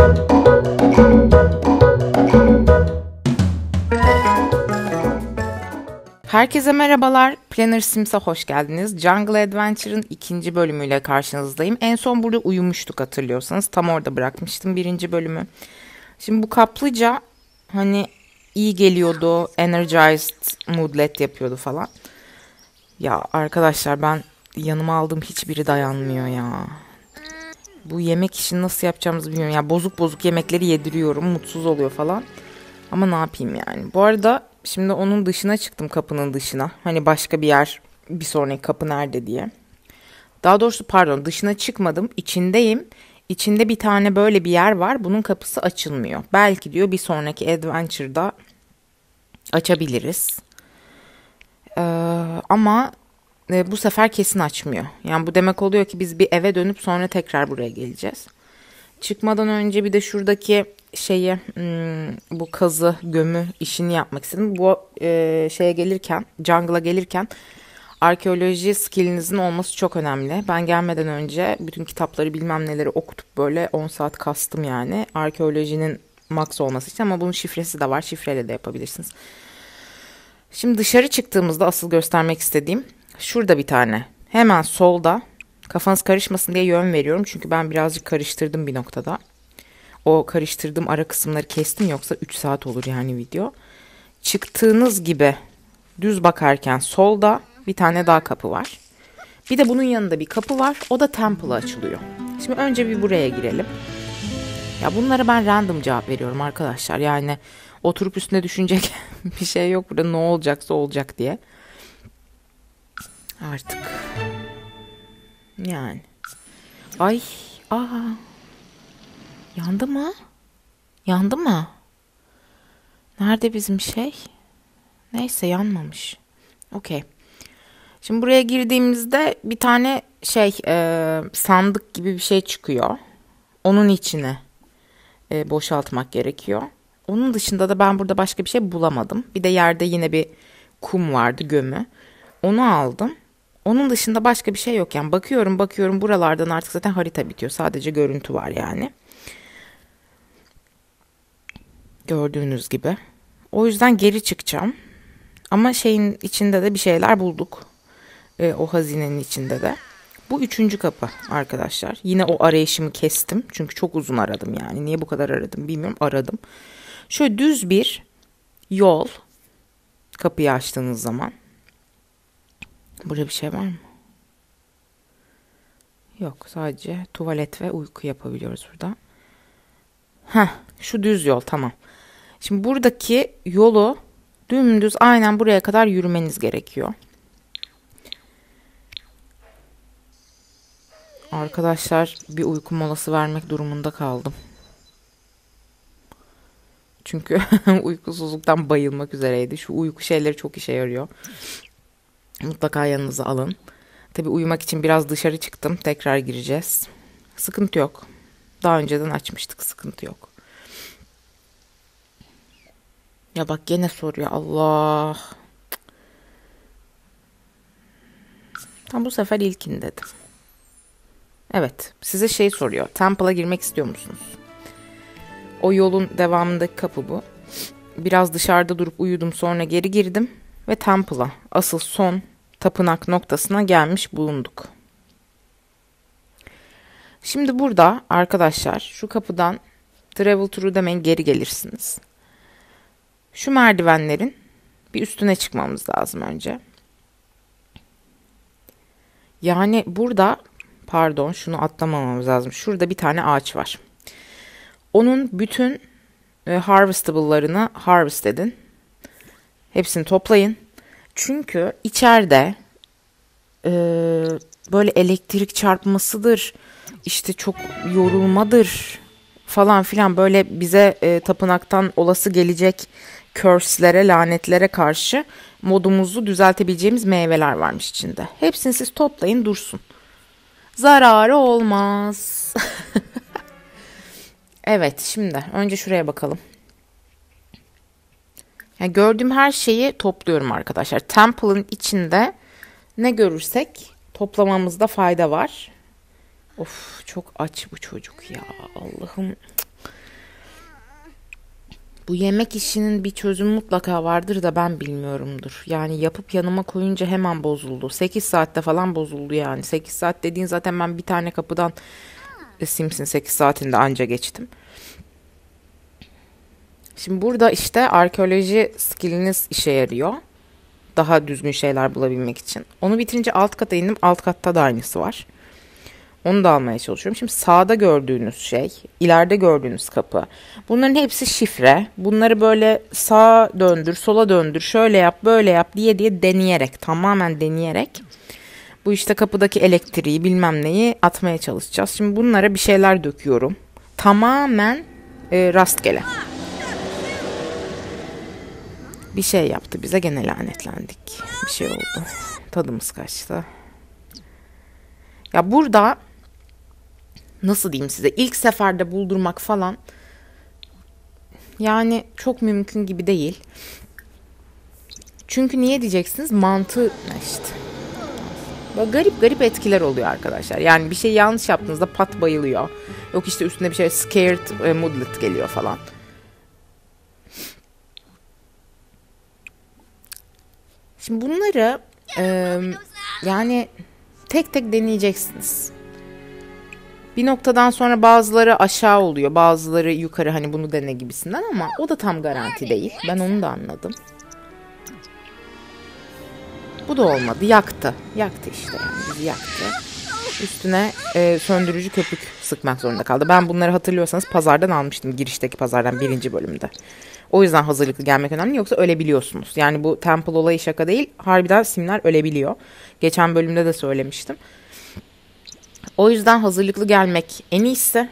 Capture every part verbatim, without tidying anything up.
Herkese merhabalar. Planner Sims'e hoş geldiniz. Jungle Adventure'ın ikinci bölümüyle karşınızdayım. En son burada uyumuştuk hatırlıyorsanız. Tam orada bırakmıştım birinci bölümü. Şimdi bu kaplıca hani iyi geliyordu. Energized moodlet yapıyordu falan. Ya arkadaşlar ben yanıma aldığım hiçbiri dayanmıyor ya. Bu yemek işini nasıl yapacağımızı bilmiyorum. Ya bozuk bozuk yemekleri yediriyorum. Mutsuz oluyor falan. Ama ne yapayım yani. Bu arada şimdi onun dışına çıktım, kapının dışına. Hani başka bir yer, bir sonraki kapı nerede diye. Daha doğrusu pardon, dışına çıkmadım. İçindeyim. İçinde bir tane böyle bir yer var. Bunun kapısı açılmıyor. Belki diyor bir sonraki adventure'da açabiliriz. Ee, ama e, bu sefer kesin açmıyor. Yani bu demek oluyor ki biz bir eve dönüp sonra tekrar buraya geleceğiz. Çıkmadan önce bir de şuradaki şeyi hmm, bu kazı gömü işini yapmak istedim. Bu e, şeye gelirken, jungle'a gelirken arkeoloji skillinizin olması çok önemli. Ben gelmeden önce bütün kitapları bilmem neleri okutup böyle on saat kastım yani. Arkeolojinin max olması için, ama bunun şifresi de var. Şifreyle de yapabilirsiniz. Şimdi dışarı çıktığımızda asıl göstermek istediğim şurada bir tane. Hemen solda. Kafanız karışmasın diye yön veriyorum. Çünkü ben birazcık karıştırdım bir noktada. O karıştırdığım ara kısımları kestim. Yoksa üç saat olur yani video. Çıktığınız gibi düz bakarken solda bir tane daha kapı var. Bir de bunun yanında bir kapı var. O da Temple'a açılıyor. Şimdi önce bir buraya girelim. Ya bunlara ben random cevap veriyorum arkadaşlar. Yani oturup üstüne düşünecek bir şey yok burada. Ne olacaksa olacak diye. Artık. Yani. Ay. Aa. Yandı mı? Yandı mı? Nerede bizim şey? Neyse yanmamış. Okey. Şimdi buraya girdiğimizde bir tane şey e, sandık gibi bir şey çıkıyor. Onun içine e, boşaltmak gerekiyor. Onun dışında da ben burada başka bir şey bulamadım. Bir de yerde yine bir kum vardı, gömü. Onu aldım. Onun dışında başka bir şey yok. Yani bakıyorum bakıyorum buralardan artık zaten harita bitiyor. Sadece görüntü var yani. Gördüğünüz gibi. O yüzden geri çıkacağım. Ama şeyin içinde de bir şeyler bulduk. E, o hazinenin içinde de. Bu üçüncü kapı arkadaşlar. Yine o arayışımı kestim. Çünkü çok uzun aradım yani. Niye bu kadar aradım bilmiyorum. Aradım. Şöyle düz bir yol. Kapıyı açtığınız zaman. Burada bir şey var mı? Yok, sadece tuvalet ve uyku yapabiliyoruz burada. Heh, şu düz yol, tamam. Şimdi buradaki yolu dümdüz aynen buraya kadar yürümeniz gerekiyor. Arkadaşlar bir uyku molası vermek durumunda kaldım. Çünkü uykusuzluktan bayılmak üzereydi. Şu uyku şeyleri çok işe yarıyor. Mutlaka yanınıza alın. Tabii uyumak için biraz dışarı çıktım. Tekrar gireceğiz. Sıkıntı yok. Daha önceden açmıştık. Sıkıntı yok. Ya bak gene soruyor. Allah. Tam bu sefer ilkin dedim. Evet. Size şey soruyor. Temple'a girmek istiyor musunuz? O yolun devamındaki kapı bu. Biraz dışarıda durup uyudum. Sonra geri girdim. Ve Temple'a, asıl son tapınak noktasına gelmiş bulunduk. Şimdi burada arkadaşlar şu kapıdan travel through demeyin, geri gelirsiniz. Şu merdivenlerin bir üstüne çıkmamız lazım önce. Yani burada pardon şunu atlamamamız lazım. Şurada bir tane ağaç var. Onun bütün e, harvestable'larını harvest edin. Hepsini toplayın. Çünkü içeride e, böyle elektrik çarpmasıdır, işte çok yorulmadır falan filan, böyle bize e, tapınaktan olası gelecek curse'lere, lanetlere karşı modumuzu düzeltebileceğimiz meyveler varmış içinde. Hepsini siz toplayın dursun. Zararı olmaz. Evet, şimdi önce şuraya bakalım. Yani gördüğüm her şeyi topluyorum arkadaşlar. Temple'ın içinde ne görürsek toplamamızda fayda var. Of, çok aç bu çocuk ya. Allah'ım. Bu yemek işinin bir çözümü mutlaka vardır da ben bilmiyorumdur. Yani yapıp yanıma koyunca hemen bozuldu. sekiz saatte falan bozuldu yani. sekiz saat dediğin zaten ben bir tane kapıdan e, Sims'in sekiz saatinde anca geçtim. Şimdi burada işte arkeoloji skilliniz işe yarıyor. Daha düzgün şeyler bulabilmek için. Onu bitirince alt kata indim. Alt katta da aynısı var. Onu da almaya çalışıyorum. Şimdi sağda gördüğünüz şey, ileride gördüğünüz kapı. Bunların hepsi şifre. Bunları böyle sağa döndür, sola döndür, şöyle yap, böyle yap diye diye deneyerek, tamamen deneyerek bu işte kapıdaki elektriği bilmem neyi atmaya çalışacağız. Şimdi bunlara bir şeyler döküyorum. Tamamen e, rastgele. Bir şey yaptı bize, gene lanetlendik. Bir şey oldu. Tadımız kaçtı. Ya burada nasıl diyeyim size, ilk seferde buldurmak falan yani çok mümkün gibi değil. Çünkü niye diyeceksiniz? Mantığı işte. Böyle garip garip etkiler oluyor arkadaşlar. Yani bir şey yanlış yaptığınızda pat bayılıyor. Yok işte üstüne bir şey scared e, moodlet geliyor falan. Şimdi bunları e, yani tek tek deneyeceksiniz. Bir noktadan sonra bazıları aşağı oluyor, bazıları yukarı, hani bunu dene gibisinden, ama o da tam garanti değil. Ben onu da anladım. Bu da olmadı. Yaktı. Yaktı işte yani. Bizi yaktı. Üstüne e, söndürücü köpük sıkmak zorunda kaldı. Ben bunları hatırlıyorsanız pazardan almıştım. Girişteki pazardan birinci bölümde. O yüzden hazırlıklı gelmek önemli. Yoksa ölebiliyorsunuz. Yani bu temple olayı şaka değil. Harbiden simler ölebiliyor. Geçen bölümde de söylemiştim. O yüzden hazırlıklı gelmek en iyisi.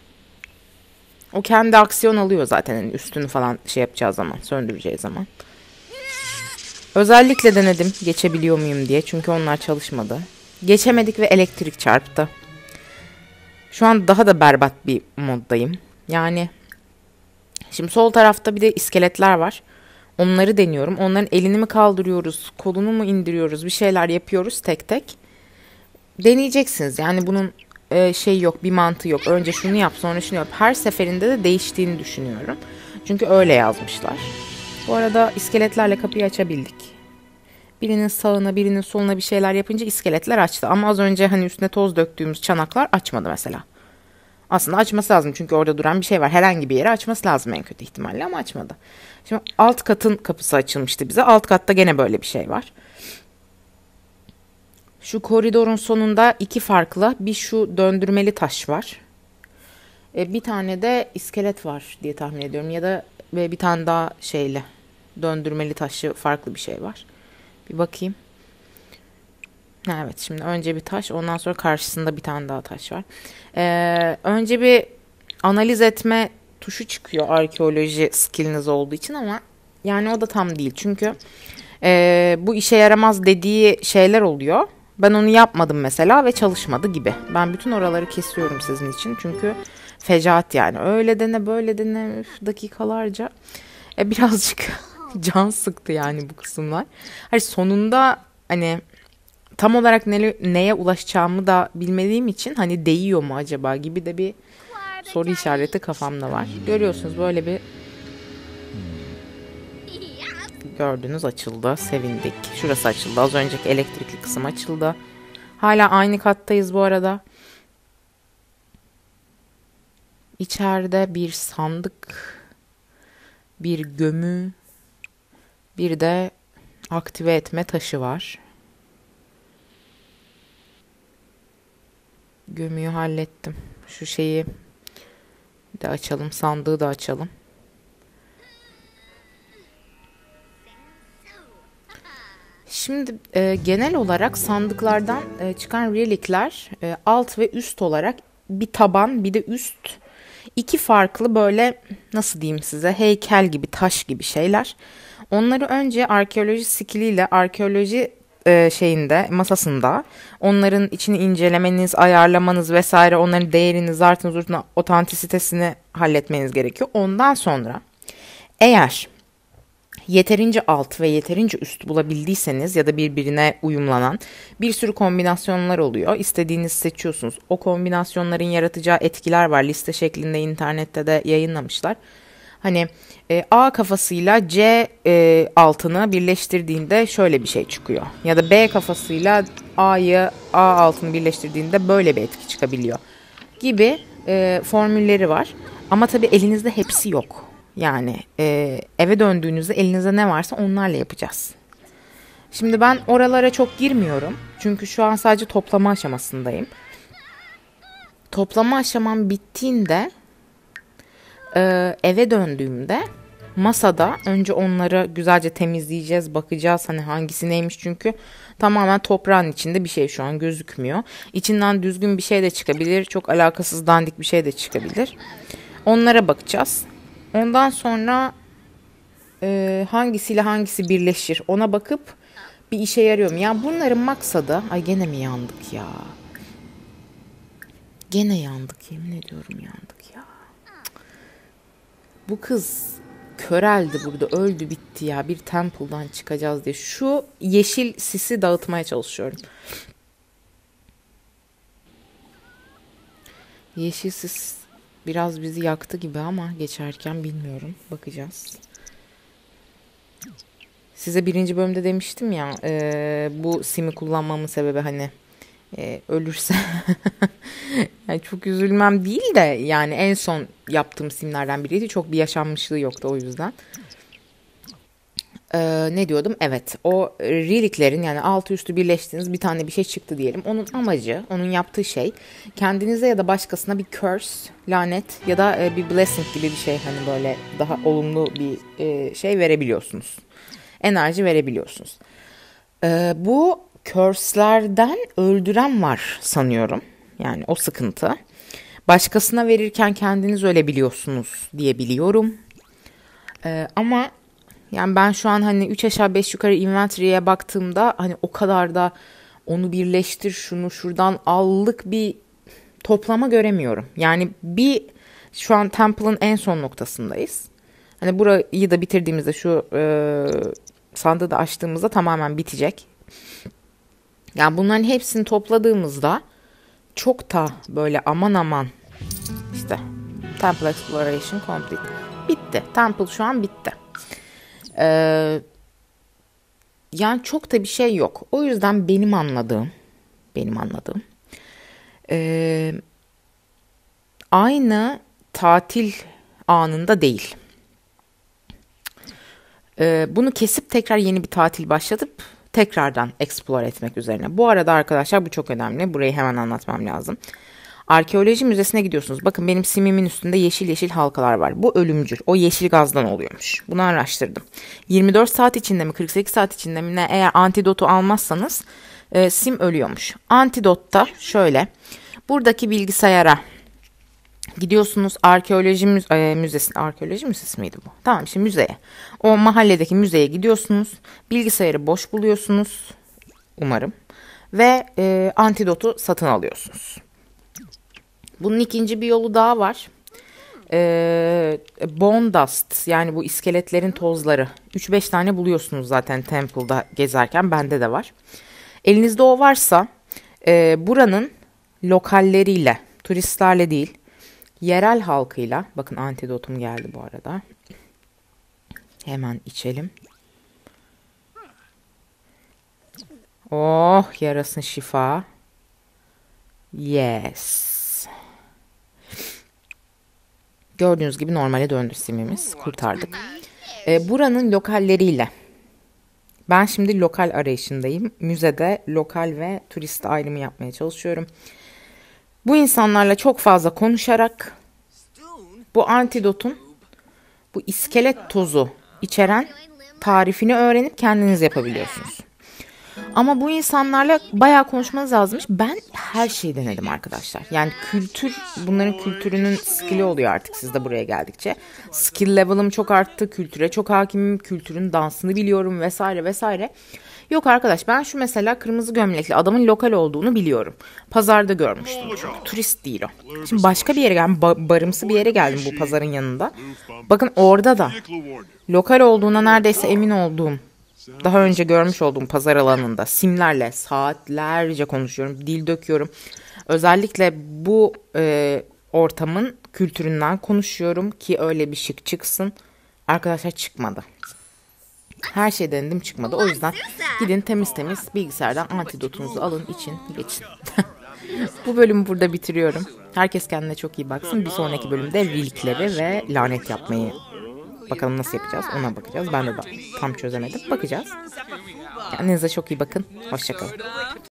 O kendi aksiyon alıyor zaten. Yani üstünü falan şey yapacağı zaman, söndüreceği zaman. Özellikle denedim geçebiliyor muyum diye. Çünkü onlar çalışmadı. Geçemedik ve elektrik çarptı. Şu an daha da berbat bir moddayım. Yani şimdi sol tarafta bir de iskeletler var. Onları deniyorum. Onların elini mi kaldırıyoruz, kolunu mu indiriyoruz, bir şeyler yapıyoruz tek tek. Deneyeceksiniz. Yani bunun e, şey yok, bir mantığı yok. Önce şunu yap, sonra şunu yap. Her seferinde de değiştiğini düşünüyorum. Çünkü öyle yazmışlar. Bu arada iskeletlerle kapıyı açabildik. Birinin sağına, birinin soluna bir şeyler yapınca iskeletler açtı. Ama az önce hani üstüne toz döktüğümüz çanaklar açmadı mesela. Aslında açması lazım çünkü orada duran bir şey var. Herhangi bir yere açması lazım en kötü ihtimalle, ama açmadı. Şimdi alt katın kapısı açılmıştı bize. Alt katta gene böyle bir şey var. Şu koridorun sonunda iki farklı, bir şu döndürmeli taş var. E, bir tane de iskelet var diye tahmin ediyorum. Ya da ve bir tane daha şeyle döndürmeli taşı farklı bir şey var. Bir bakayım. Ha, evet, şimdi önce bir taş, ondan sonra karşısında bir tane daha taş var. Ee, önce bir analiz etme tuşu çıkıyor arkeoloji skilliniz olduğu için, ama yani o da tam değil. Çünkü e, bu işe yaramaz dediği şeyler oluyor. Ben onu yapmadım mesela ve çalışmadı gibi. Ben bütün oraları kesiyorum sizin için. Çünkü fecaat yani. Öyle dene böyle dene üf, dakikalarca. E, birazcık can sıktı yani bu kısımlar. Hani sonunda hani tam olarak ne, neye ulaşacağımı da bilmediğim için hani değiyor mu acaba gibi de bir soru işareti kafamda var. Görüyorsunuz böyle bir, gördünüz, açıldı. Sevindik. Şurası açıldı. Az önceki elektrikli kısım açıldı. Hala aynı kattayız bu arada. İçeride bir sandık, bir gömü, bir de aktive etme taşı var. Gömüyü hallettim. Şu şeyi de açalım. Sandığı da açalım. Şimdi e, genel olarak sandıklardan e, çıkan relikler e, alt ve üst olarak bir taban bir de üst, iki farklı böyle, nasıl diyeyim size, heykel gibi, taş gibi şeyler. Onları önce arkeoloji skilliyle arkeoloji e, şeyinde, masasında onların içini incelemeniz, ayarlamanız vesaire, onların değerini, zartını, zurtunu, otantisitesini halletmeniz gerekiyor. Ondan sonra eğer yeterince alt ve yeterince üst bulabildiyseniz ya da birbirine uyumlanan bir sürü kombinasyonlar oluyor. İstediğinizi seçiyorsunuz. O kombinasyonların yaratacağı etkiler var. Liste şeklinde internette de yayınlamışlar. Hani e, A kafasıyla C e, altını birleştirdiğinde şöyle bir şey çıkıyor. Ya da B kafasıyla A'yı A altını birleştirdiğinde böyle bir etki çıkabiliyor gibi e, formülleri var. Ama tabii elinizde hepsi yok. Yani e, eve döndüğünüzde elinizde ne varsa onlarla yapacağız. Şimdi ben oralara çok girmiyorum. Çünkü şu an sadece toplama aşamasındayım. Toplama aşamam bittiğinde e, eve döndüğümde masada önce onları güzelce temizleyeceğiz, bakacağız hani hangisi neymiş, çünkü tamamen toprağın içinde bir şey şu an gözükmüyor. İçinden düzgün bir şey de çıkabilir, çok alakasız dandik bir şey de çıkabilir. Onlara bakacağız. Ondan sonra e, hangisiyle hangisi birleşir ona bakıp bir işe yarıyor mu? Yani bunların maksadı, ay gene mi yandık ya? Gene yandık, yemin ediyorum yandık ya. Bu kız köreldi burada, öldü bitti ya. Bir temple'dan çıkacağız diye. Şu yeşil sisi dağıtmaya çalışıyorum. Yeşil sis biraz bizi yaktı gibi ama geçerken bilmiyorum. Bakacağız. Size birinci bölümde demiştim ya e, bu simi kullanmamın sebebi hani e, ölürse yani çok üzülmem değil de yani en son yaptığım simlerden biriydi. Çok bir yaşanmışlığı yoktu o yüzden. Ee, ne diyordum? Evet, o reliklerin yani altı üstü birleştiğiniz bir tane bir şey çıktı diyelim. Onun amacı, onun yaptığı şey kendinize ya da başkasına bir curse, lanet ya da e, bir blessing gibi bir şey, hani böyle daha olumlu bir e, şey verebiliyorsunuz. Enerji verebiliyorsunuz. Ee, bu curse'lerden öldüren var sanıyorum. Yani o sıkıntı. Başkasına verirken kendiniz ölebiliyorsunuz diye biliyorum. Ee, ama yani ben şu an hani üç aşağı beş yukarı inventory'e baktığımda hani o kadar da onu birleştir şunu şuradan allık bir toplama göremiyorum. Yani bir şu an Temple'ın en son noktasındayız. Hani burayı da bitirdiğimizde şu e, sandığı da açtığımızda tamamen bitecek. Yani bunların hepsini topladığımızda çok da böyle aman aman işte Temple Exploration complete. Bitti. Temple şu an bitti. Ee, yani çok da bir şey yok. O yüzden benim anladığım benim anladığım ee, aynı tatil anında değil. Ee, bunu kesip tekrar yeni bir tatil başlatıp tekrardan explore etmek üzerine. Bu arada arkadaşlar bu çok önemli. Burayı hemen anlatmam lazım. Arkeoloji müzesine gidiyorsunuz. Bakın benim simimin üstünde yeşil yeşil halkalar var. Bu ölümcül. O yeşil gazdan oluyormuş. Bunu araştırdım. yirmi dört saat içinde mi kırk sekiz saat içinde mi ne, eğer antidotu almazsanız e, sim ölüyormuş. Antidot da şöyle. Buradaki bilgisayara gidiyorsunuz, arkeoloji müze, müzesi, arkeoloji müzesi miydi bu? Tamam, işte müzeye. O mahalledeki müzeye gidiyorsunuz. Bilgisayarı boş buluyorsunuz. Umarım. Ve e, antidotu satın alıyorsunuz. Bunun ikinci bir yolu daha var. Ee, bone dust, yani bu iskeletlerin tozları. üç beş tane buluyorsunuz zaten Temple'da gezerken. Bende de var. Elinizde o varsa e, buranın lokalleriyle, turistlerle değil, yerel halkıyla, bakın antidotum geldi bu arada. Hemen içelim. Oh, yarasın şifa. Yes. Gördüğünüz gibi normale döndü simimiz. Kurtardık. E, buranın lokalleriyle. Ben şimdi lokal arayışındayım. Müzede lokal ve turist ayrımı yapmaya çalışıyorum. Bu insanlarla çok fazla konuşarak bu antidotun bu iskelet tozu içeren tarifini öğrenip kendiniz yapabiliyorsunuz. Ama bu insanlarla bayağı konuşmanız lazımmış. Ben her şeyi denedim arkadaşlar. Yani kültür, bunların kültürünün skill'i oluyor artık sizde buraya geldikçe. Skill level'ım çok arttı. Kültüre çok hakimim. Kültürün dansını biliyorum vesaire vesaire. Yok arkadaş, ben şu mesela kırmızı gömlekli adamın lokal olduğunu biliyorum. Pazarda görmüştüm çünkü. Turist değil o. Şimdi başka bir yere geldim. Ba- barımsı bir yere geldim bu pazarın yanında. Bakın orada da lokal olduğuna neredeyse emin olduğum, daha önce görmüş olduğum pazar alanında simlerle saatlerce konuşuyorum. Dil döküyorum. Özellikle bu e, ortamın kültüründen konuşuyorum ki öyle bir şık çıksın. Arkadaşlar çıkmadı. Her şey denedim, çıkmadı. O yüzden gidin temiz temiz bilgisayardan antidotunuzu alın, için geçin. Bu bölümü burada bitiriyorum. Herkes kendine çok iyi baksın. Bir sonraki bölümde wilkleri ve lanet yapmayı bakalım nasıl yapacağız, ona bakacağız. Ben de tam çözemedim. Bakacağız. Kendinize çok iyi bakın. Hoşça kalın.